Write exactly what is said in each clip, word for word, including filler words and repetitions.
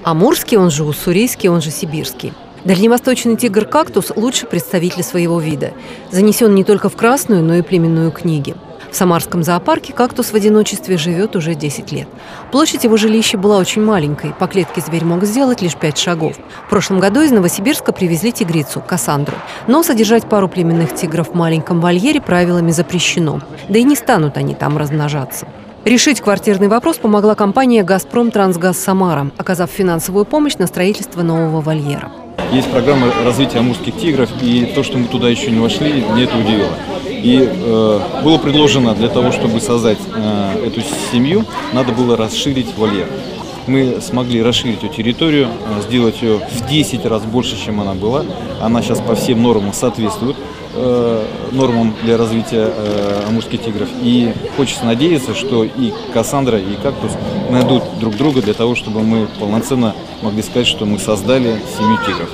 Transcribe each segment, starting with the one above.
Амурский, он же уссурийский, он же сибирский. Дальневосточный тигр-кактус – лучший представитель своего вида. Занесен не только в Красную, но и племенную книги. В Самарском зоопарке кактус в одиночестве живет уже десять лет. Площадь его жилища была очень маленькой. По клетке зверь мог сделать лишь пять шагов. В прошлом году из Новосибирска привезли тигрицу – Кассандру. Но содержать пару племенных тигров в маленьком вольере правилами запрещено. Да и не станут они там размножаться. Решить квартирный вопрос помогла компания «Газпром Трансгаз Самара», оказав финансовую помощь на строительство нового вольера. Есть программа развития амурских тигров, и то, что мы туда еще не вошли, мне это удивило. И э, было предложено для того, чтобы создать э, эту семью, надо было расширить вольер. Мы смогли расширить эту территорию, сделать ее в десять раз больше, чем она была. Она сейчас по всем нормам соответствует э, нормам для развития э, амурских тигров. И хочется надеяться, что и Кассандра, и кактус найдут друг друга для того, чтобы мы полноценно могли сказать, что мы создали семью тигров.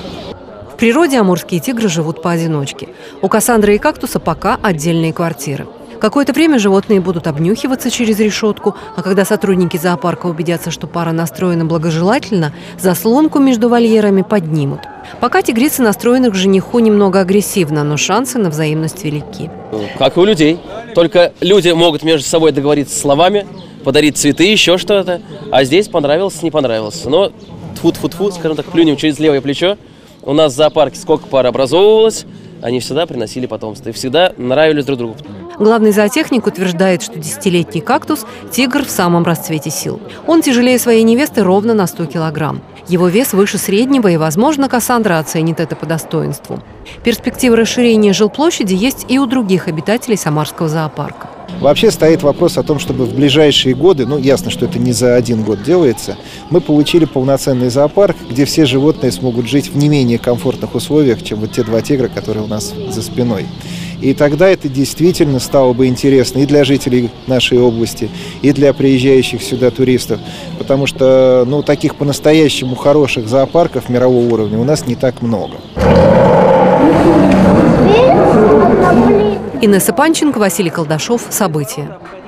В природе амурские тигры живут поодиночке. У Кассандры и кактуса пока отдельные квартиры. Какое-то время животные будут обнюхиваться через решетку, а когда сотрудники зоопарка убедятся, что пара настроена благожелательно, заслонку между вольерами поднимут. Пока тигрицы настроены к жениху немного агрессивно, но шансы на взаимность велики. Как и у людей. Только люди могут между собой договориться словами, подарить цветы, еще что-то. А здесь понравилось, не понравилось. Но тфу-тфу-тфу, скажем так, плюнем через левое плечо. У нас в зоопарке сколько пар образовывалось, они всегда приносили потомство и всегда нравились друг другу. Главный зоотехник утверждает, что десятилетний кактус – тигр в самом расцвете сил. Он тяжелее своей невесты ровно на сто килограмм. Его вес выше среднего, и, возможно, Кассандра оценит это по достоинству. Перспективы расширения жилплощади есть и у других обитателей Самарского зоопарка. Вообще стоит вопрос о том, чтобы в ближайшие годы, ну ясно, что это не за один год делается, мы получили полноценный зоопарк, где все животные смогут жить в не менее комфортных условиях, чем вот те два тигра, которые у нас за спиной. И тогда это действительно стало бы интересно и для жителей нашей области, и для приезжающих сюда туристов, потому что ну, таких по-настоящему хороших зоопарков мирового уровня у нас не так много. Инесса Панченко, Василий Колдашов. События.